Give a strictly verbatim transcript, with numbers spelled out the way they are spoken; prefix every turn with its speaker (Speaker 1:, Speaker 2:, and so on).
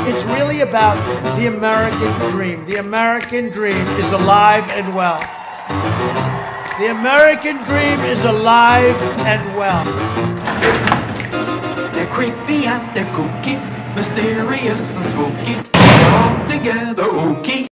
Speaker 1: It's really about the American dream. The American dream is alive and well. The American dream is alive and well.
Speaker 2: They're creepy and they're kooky, mysterious and spooky. They're all together, ooky.